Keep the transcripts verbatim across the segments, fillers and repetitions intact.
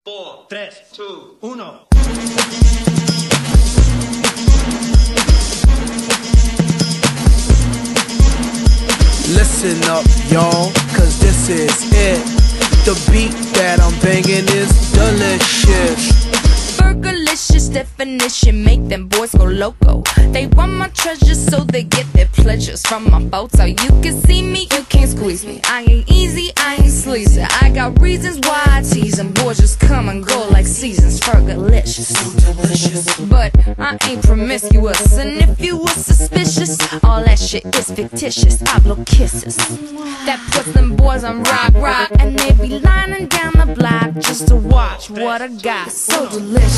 four, tres, two, uno. Listen up, y'all, cause this is it. The beat that I'm banging is delicious. Fergalicious definition, make them boys go loco. They want my treasures so they get their pleasures from my photo. You can see me, you can't squeeze me. I ain't easy, I ain't sleazy. I got reasons why I tease them. Boys just come and go like seasons. Fergalicious, so delicious. But I ain't promiscuous, and if you were suspicious, all that shit is fictitious. I blow kisses that puts them boys on rock, rock, and they be lining down the block just to watch what I got. So delicious.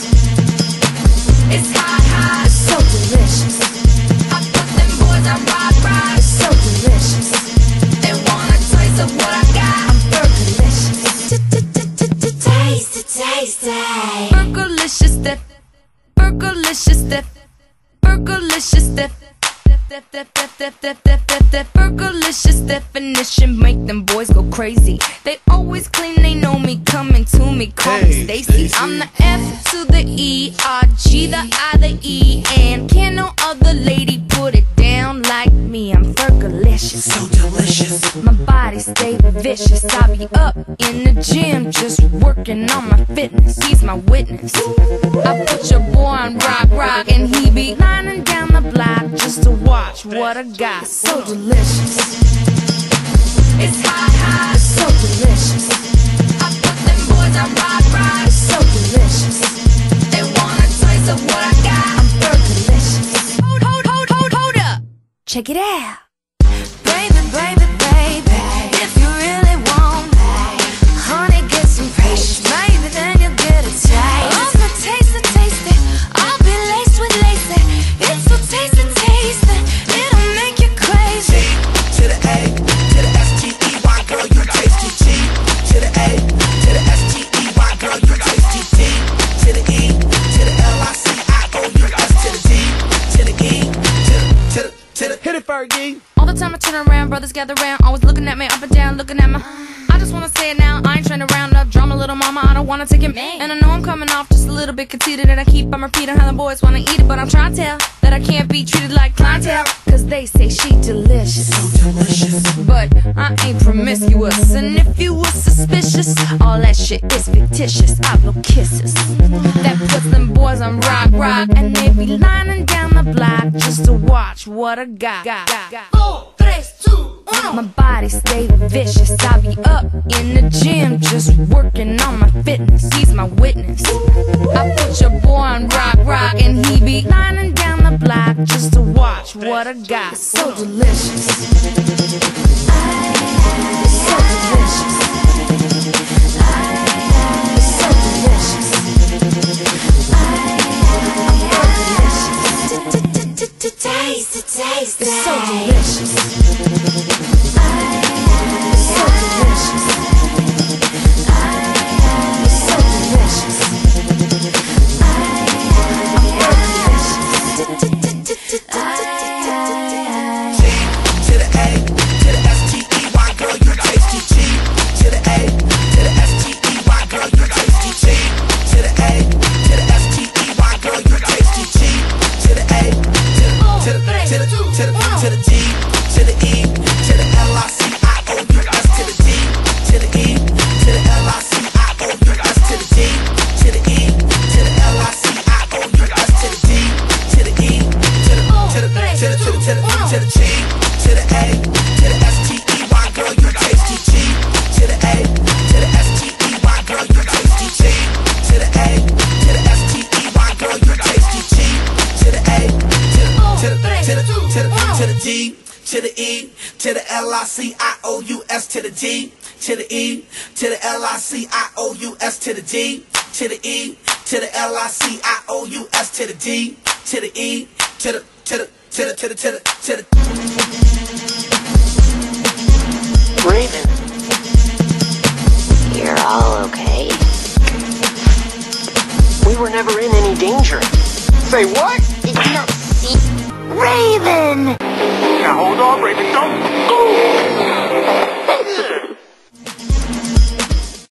It's hot, hot, it's so delicious. I put them boys on rock, rock, it's so delicious. They want a taste of what I got. I'm Fergalicious. Taste, taste, Fergalicious, def, Fergalicious, def, Fergalicious, def. Fergalicious definition, make them boys go crazy. They always claim they know me, coming to me, call Hey, me stacY. I'm the F to the E, R, G, the I, the E, and can no other lady put it down like me. I'm Fergalicious, So delicious. my body stay vicious. I be up in the gym just working on my fitness. He's my witness. I put your boy on rock, rock, and he be lining down the block just to watch what I got. So delicious. It's hot, hot, it's so delicious. I put them boys on rock, rock, it's so delicious. They want a taste of what I got. I'm Fergalicious. Hold, hold, hold, hold, hold up. Check it out. Baby, baby, baby, if you really want me, honey, get some patience. Maybe then you'll get a taste. Oh, so taste it, taste it. I'll be laced with lacy. It's so tasty, tasty. It'll make you crazy. To the A, to the S T E Y, girl, you tasty. G to the A, to the S T E Y, girl, you tasty. D to the E, to the L I C I O U S to the D, to the E, to the, to the, to the. Hit it, Fergie. All the time I turn around, brothers gather round, always looking at me up and down, looking at my. I just wanna say it now, I ain't trying to round up drama, little mama, I don't wanna take it. And I know I'm coming off just a little bit conceited, and I keep on repeating how the boys wanna eat it, but I'm trying to tell that I can't be treated like clientele, cause they say she delicious. So delicious. But I ain't promiscuous, and if you were suspicious, all that shit is fictitious. I blow kisses that puts them boys on rock, rock, and they be lining down the block just to watch what I got. Four, tres, two, uno. My body stay vicious. I be up in the gym just working on my fitness. He's my witness. I put your boy on rock, rock, and he be lining down the block just to watch what I got. So delicious. It's so delicious. It's so delicious. I'm Fergalicious. Taste it, taste it. It's so delicious. It's so delicious. It's so delicious. I'm Fergalicious. G to the A, to the S T E Y, girl, you tasty. G to the A, to the S T E Y, girl, you tasty. G to the A, to the S T E Y, girl, you tasty. G to the A, to the, to the, to the, to the, to the D, to the E, to the L I C I O U S to the D, to the E, to the L I C I O U S to the D, to the E, to the L I C I O U S to the D, to the E, to the, to the, to the, to the, to the, to the G, to the A, to the S T E Y, girl, you tasty. G to the A, to the S T E Y, girl, you tasty. G to the A, to the S T E Y, girl, you tasty. G to the A, to the, to the, to the, to the, to the D, to the E, to the L I C I O U S to the D, to the E, to the L I C I O U S to the D, to the E, to the L I C I O U S to the D, to the E, to the, to the, to the, to the, to the, to the. Raven, you're all okay? We were never in any danger. Say what? Did you not see? Raven! Now hold on, Raven, don't go!